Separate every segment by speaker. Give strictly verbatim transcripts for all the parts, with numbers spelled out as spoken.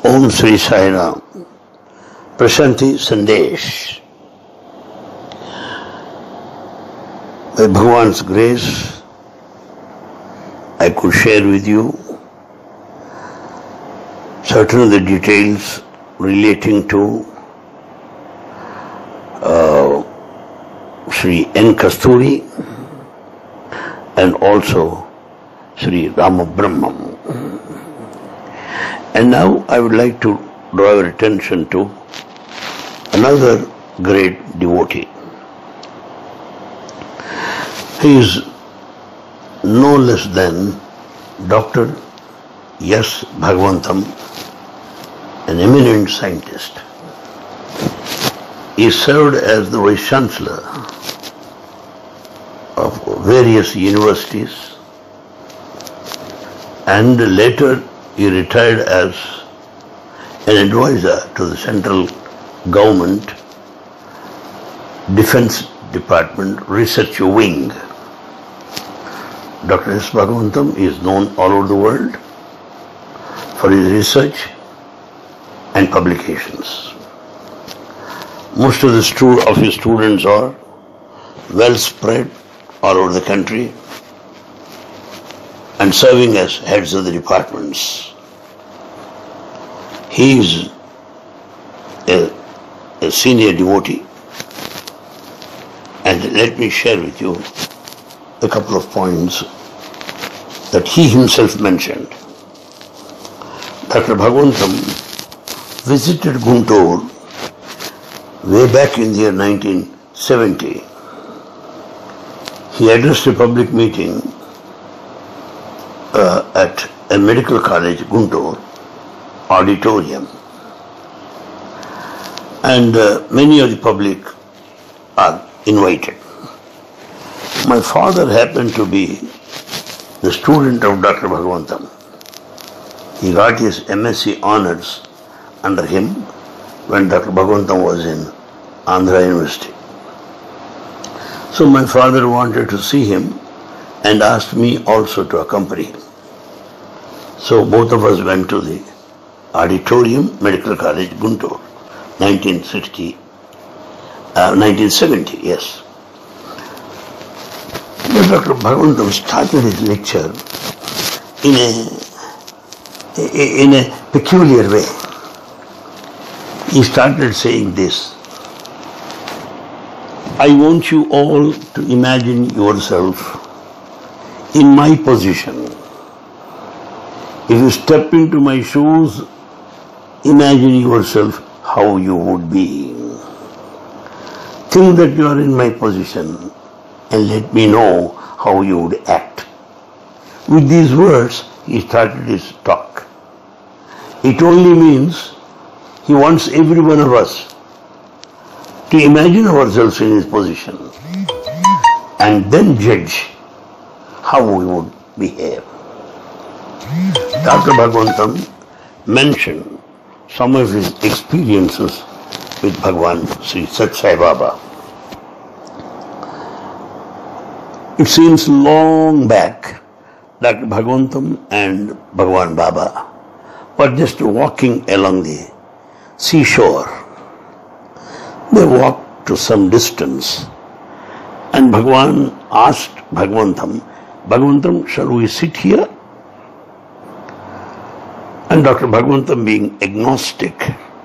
Speaker 1: Om Sri Sai Ram, Prashanthi Sandesh. By Bhagavan's grace, I could share with you certain of the details relating to uh, Sri N. Kasturi and also Sri Rama Brahmam. And now I would like to draw your attention to another great devotee. He is no less than Doctor S. Bhagavantam, an eminent scientist. He served as the vice-chancellor of various universities and later he retired as an advisor to the central government Defense Department Research Wing. Doctor S. Bhagavantam is known all over the world for his research and publications. Most of the stu- of his students are well spread all over the country and serving as heads of the departments. He is a, a senior devotee, and let me share with you a couple of points that he himself mentioned. Doctor Bhagavantam visited Guntur way back in the year nineteen seventy. He addressed a public meeting uh, at a medical college, Guntur, auditorium. And uh, many of the public are invited. My father happened to be the student of Doctor Bhagavantam. He got his M S c honors under him when Doctor Bhagavantam was in Andhra University. So my father wanted to see him and asked me also to accompany him. So both of us went to the auditorium, Medical College, Guntur, nineteen sixty, uh, nineteen seventy, yes. But Doctor Bhagavantam started his lecture in a, in a peculiar way. He started saying this: I want you all to imagine yourself in my position. If you step into my shoes, imagine yourself how you would be. Think that you are in my position and let me know how you would act. With these words, he started his talk. It only means he wants every one of us to imagine ourselves in his position and then judge how we would behave. Doctor Bhagavantam mentioned some of his experiences with Bhagawan Sri Sai Baba. It seems long back, Doctor Bhagavantam and Bhagawan Baba were just walking along the seashore. They walked to some distance and Bhagawan asked Bhagavantam, Bhagavantam, shall we sit here? And Doctor Bhagavantam, being agnostic,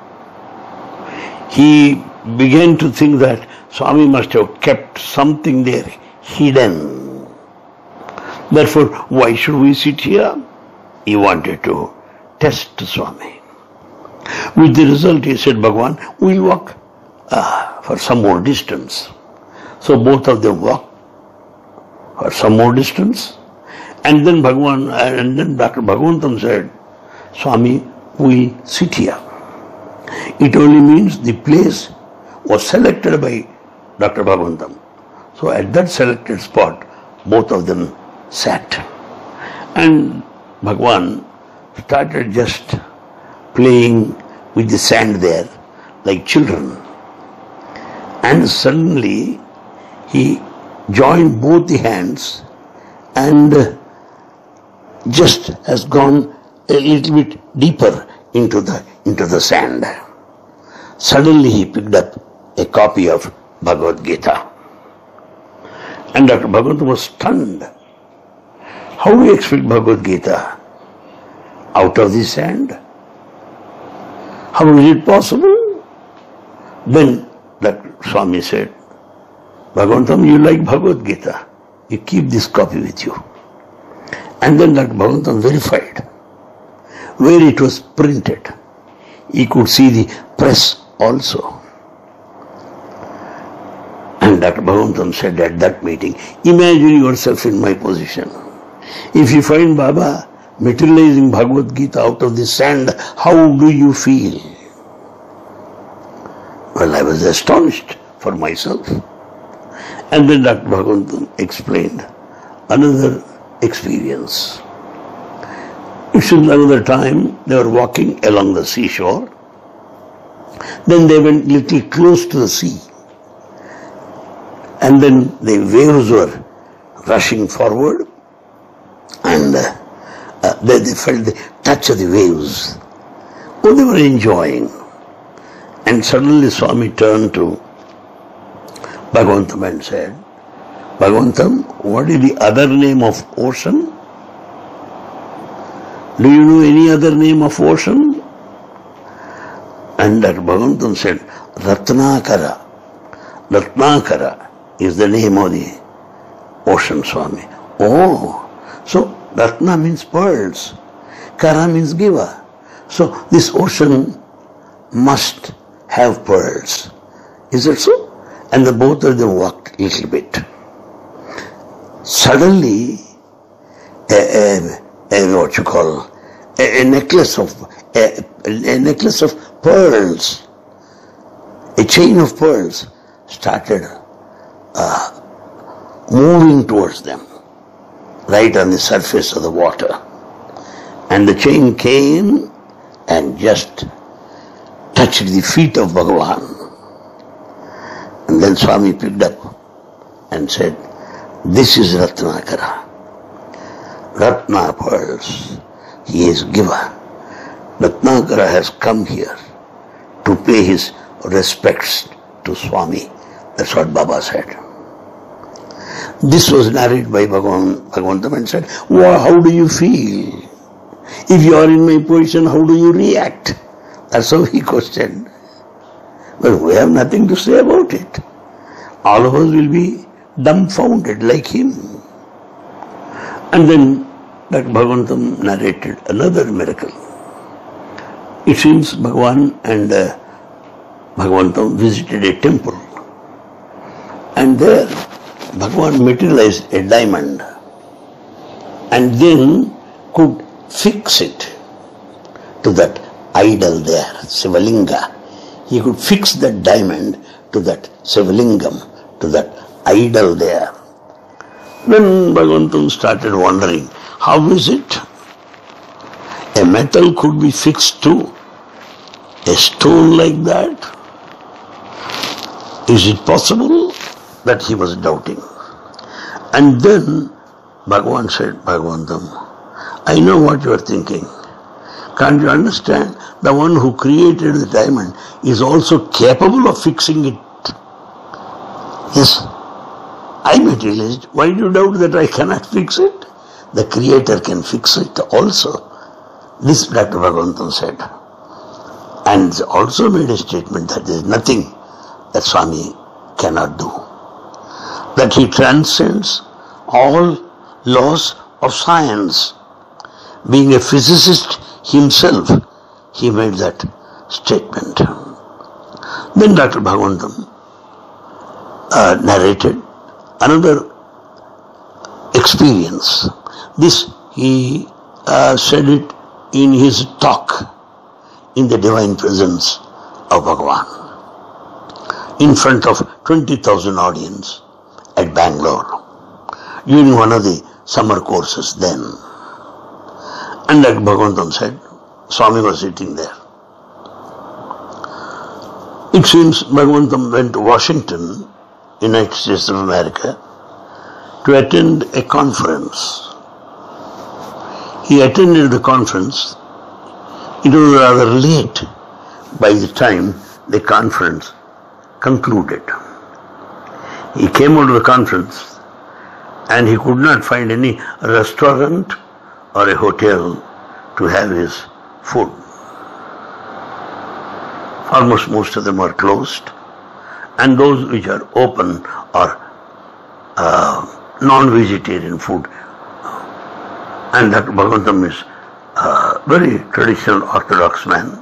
Speaker 1: he began to think that Swami must have kept something there hidden. Therefore, why should we sit here? He wanted to test Swami. With the result, he said, Bhagavan, we'll walk uh, for some more distance. So both of them walked for some more distance. And then Bhagavan, and then Doctor Bhagavantam said, Swami, we sit here. It only means the place was selected by Doctor Bhagavantam. So at that selected spot, both of them sat. And Bhagavan started just playing with the sand there like children. And suddenly he joined both the hands and just has gone a little bit deeper into the, into the sand. Suddenly he picked up a copy of Bhagavad Gita. And Doctor Bhagavantam was stunned. How do you expect Bhagavad Gita out of the sand? How is it possible? Then Doctor Swami said, Bhagavantam, you like Bhagavad Gita. You keep this copy with you. And then Doctor Bhagavantam verified where it was printed. He could see the press also. And Doctor Bhagavantam said at that meeting, imagine yourself in my position. If you find Baba materializing Bhagavad Gita out of the sand, how do you feel? Well, I was astonished for myself. And then Doctor Bhagavantam explained another experience. It's another time they were walking along the seashore. Then they went little close to the sea. And then the waves were rushing forward, and uh, uh, they, they felt the touch of the waves. Oh, they were enjoying. And suddenly Swami turned to Bhagavantam and said, Bhagavantam, what is the other name of ocean? Do you know any other name of ocean? And that Bhagavantam said, Ratnakara. Ratnakara is the name of the ocean, Swami. Oh, so Ratna means pearls, Kara means giver. So this ocean must have pearls. Is it so? And the both of them walked a little bit. Suddenly, a, a, a what you call, a, a necklace of a, a necklace of pearls, a chain of pearls started uh, moving towards them, right on the surface of the water. And the chain came and just touched the feet of Bhagavan. And then Swami picked up and said, this is Ratnakara. Ratna pearls. He is giver. Ratnakara has come here to pay his respects to Swami. That's what Baba said. This was narrated by Bhagavan, Bhagavantam and said, wow, how do you feel? If you are in my position, how do you react? That's how he questioned. But we have nothing to say about it. All of us will be dumbfounded like him. And then that Bhagavantam narrated another miracle. It seems Bhagavan and uh, Bhagavantam visited a temple. And there Bhagavan materialized a diamond and then could fix it to that idol there, Sivalinga. He could fix that diamond to that Sivalingam, to that idol there. Then Bhagavantam started wondering, how is it a metal could be fixed to a stone like that? Is it possible? That he was doubting. And then Bhagavan said, Bhagavantam, I know what you are thinking. Can't you understand? The one who created the diamond is also capable of fixing it. Yes, I materialized. Why do you doubt that I cannot fix it? The Creator can fix it also. This Doctor Bhagavantam said. And also made a statement that there is nothing that Swami cannot do. That he transcends all laws of science. Being a physicist himself, he made that statement. Then Doctor Bhagavantam uh, narrated another experience. This he uh, said it in his talk in the divine presence of Bhagavan, in front of twenty thousand audience at Bangalore, during one of the summer courses then. And like Bhagavantam said, Swami was sitting there. It seems Bhagavantam went to Washington, United States of America, to attend a conference. He attended the conference It was rather late by the time the conference concluded. He came out of the conference and he could not find any restaurant or a hotel to have his food. Almost most of them were closed, and those which are open are uh, non-vegetarian food. And Doctor Bhagavantam is a very traditional orthodox man.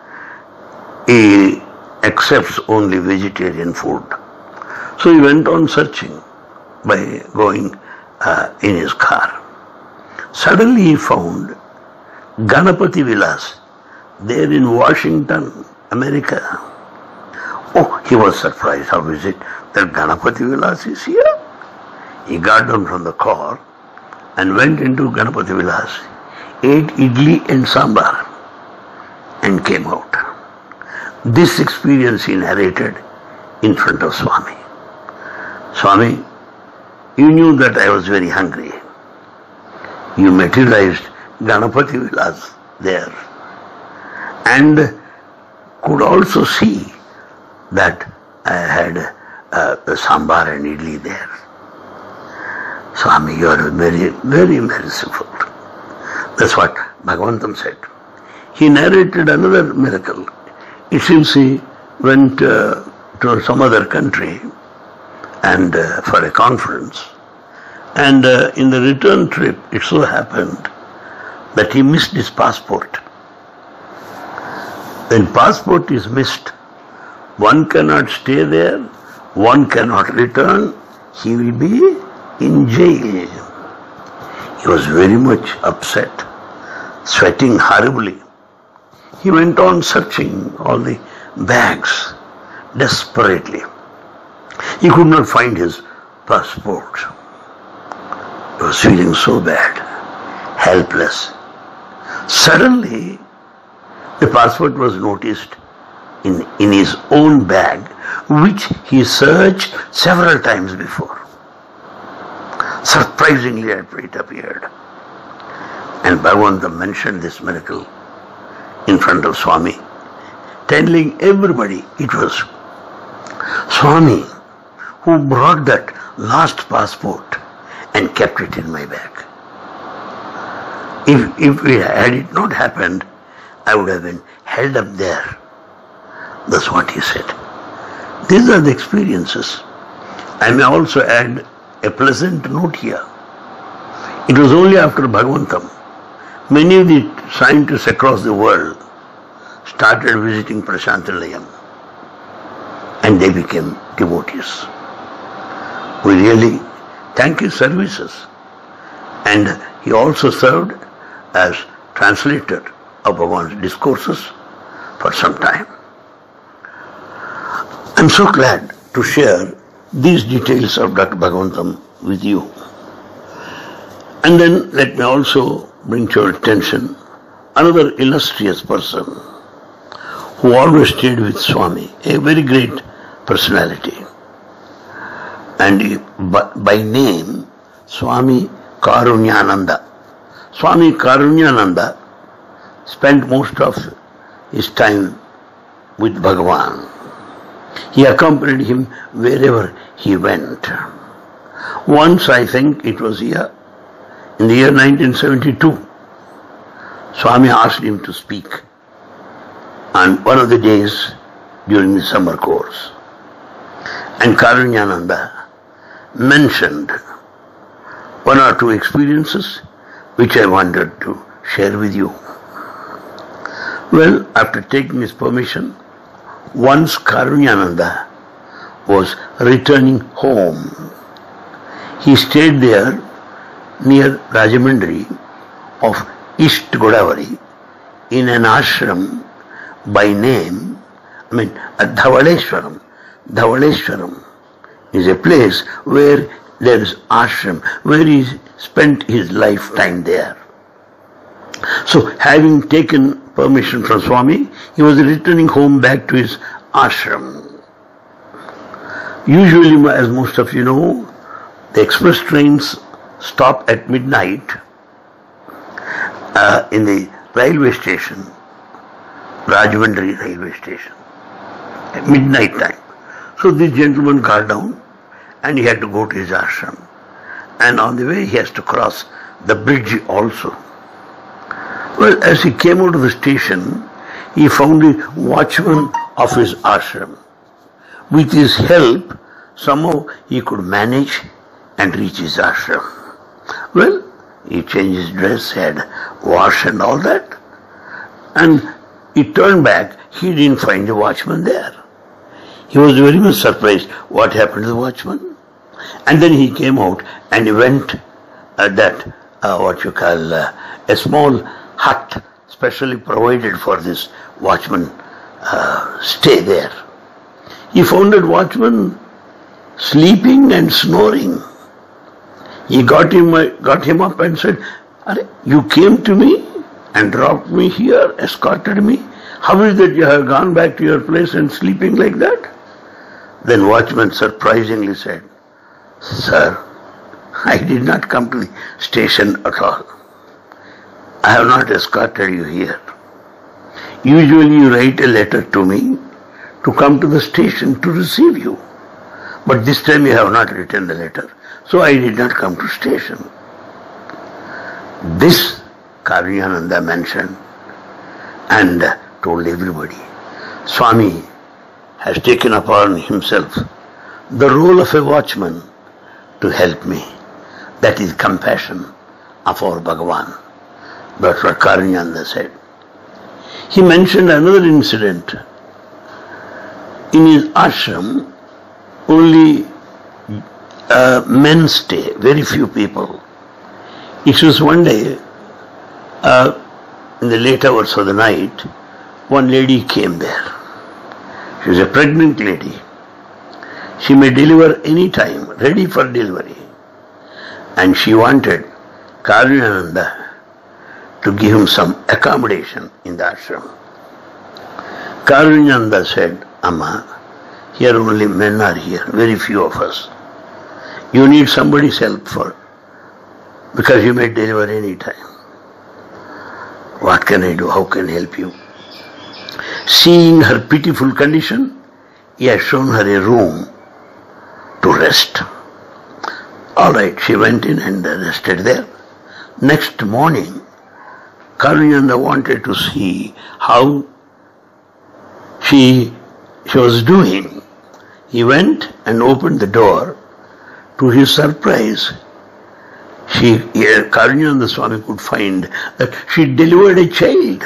Speaker 1: He accepts only vegetarian food. So he went on searching by going uh, in his car. Suddenly he found Ganapati Vilas there in Washington, America. Oh, he was surprised. How is it that Ganapati Vilas is here? He got down from the car and went into Ganapati Vilas, ate idli and sambar, and came out. This experience he narrated in front of Swami. Swami, you knew that I was very hungry. You materialized Ganapati Vilas there, and could also see that I had uh, sambar and idli there. Swami, you are very, very merciful. That's what Bhagavantam said. He narrated another miracle. It seems he went uh, to some other country and uh, for a conference, and uh, in the return trip it so happened that he missed his passport. When passport is missed, one cannot stay there, one cannot return, he will be in jail. He was very much upset, sweating horribly. He went on searching all the bags desperately. He could not find his passport. He was feeling so bad, helpless. Suddenly, the passport was noticed in, in his own bag, which he searched several times before. Surprisingly, it appeared. And Bhagavantam mentioned this miracle in front of Swami, telling everybody it was Swami who brought that last passport and kept it in my bag. If, if it had it not happened, I would have been held up there. That's what he said. These are the experiences. I may also add a pleasant note here. It was only after Bhagavantam, many of the scientists across the world started visiting Prashanthi and they became devotees. We really thank his services, and he also served as translator of Bhagavan's discourses for some time. I'm so glad to share these details of Doctor Bhagavantam with you. And then let me also bring to your attention another illustrious person who always stayed with Swami, a very great personality. And he, by, by name, Swami Karunyananda. Swami Karunyananda spent most of his time with Bhagawan. He accompanied him wherever he went. Once, I think it was here, in the year nineteen seventy-two, Swami asked him to speak on one of the days during the summer course. And Karunyananda mentioned one or two experiences which I wanted to share with you. Well, after taking his permission, once Karunyananda was returning home. He stayed there near Rajamundry of East Godavari in an ashram by name, I mean, at Dhavaleshwaram. Dhavaleshwaram is a place where there is ashram, where he spent his lifetime there. So, having taken permission from Swami, he was returning home back to his ashram. Usually, as most of you know, the express trains stop at midnight uh, in the railway station Rajahmundry railway station at midnight time. So this gentleman got down and he had to go to his ashram. And on the way he has to cross the bridge also. Well, as he came out of the station, he found the watchman of his ashram. With his help, somehow he could manage and reach his ashram. Well, he changed his dress, had wash and all that. And he turned back, he didn't find the watchman there. He was very much surprised what happened to the watchman. And then he came out and he went at that, uh, what you call, uh, a small hut specially provided for this watchman uh, stay there. He found that watchman sleeping and snoring. He got him, uh, got him up and said, "You came to me and dropped me here, escorted me. How is that you have gone back to your place and sleeping like that?" Then watchman surprisingly said, "Sir, I did not come to the station at all. I have not escorted you here. Usually you write a letter to me to come to the station to receive you. But this time you have not written the letter, so I did not come to station." This Karunyananda mentioned and told everybody. Swami has taken upon himself the role of a watchman to help me. That is compassion of our Bhagavan. That's what Karunyananda said. He mentioned another incident. In his ashram, only uh, men stay, very few people. It was one day, uh, in the late hours of the night, one lady came there. She was a pregnant lady. She may deliver any time, ready for delivery. And she wanted Karunyananda to give him some accommodation in the ashram. Karunyananda said, "Amma, here only men are here, very few of us. You need somebody's help for, because you may deliver any time. What can I do? How can I help you?" Seeing her pitiful condition, he has shown her a room to rest. All right, she went in and rested there. Next morning, Karunyananda wanted to see how she, she was doing. He went and opened the door. To his surprise, she, Karunyananda Swami could find that she delivered a child.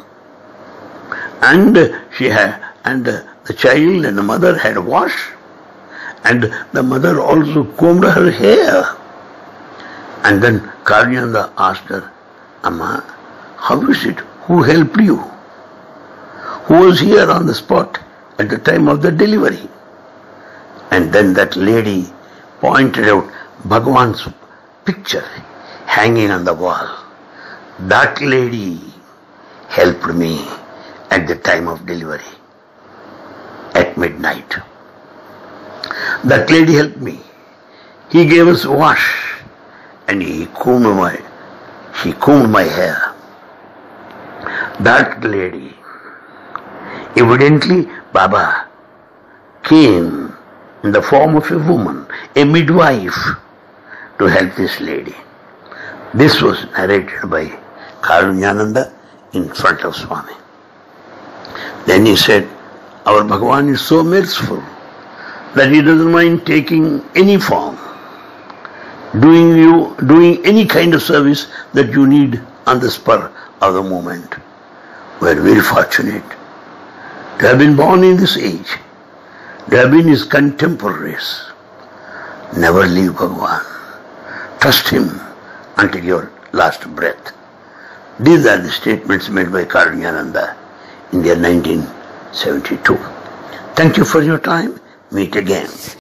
Speaker 1: And she had, and the child and the mother had washed, and the mother also combed her hair. And then Karunyananda asked her, "Amma, how is it? Who helped you? Who was here on the spot at the time of the delivery?" And then that lady pointed out Bhagavan's picture hanging on the wall. "That lady helped me at the time of delivery, at midnight. That lady helped me. He gave us wash and he combed my, she combed my hair. That lady, evidently Baba came in the form of a woman, a midwife, to help this lady." This was narrated by Karunyananda in front of Swami. Then he said, "Our Bhagavan is so merciful that he doesn't mind taking any form, doing you, doing any kind of service that you need on the spur of the moment. We are very fortunate to have been born in this age, to have been his contemporaries. Never leave Bhagavan. Trust him until your last breath." These are the statements made by Karunyananda in the year nineteen seventy-two. Thank you for your time. Meet again.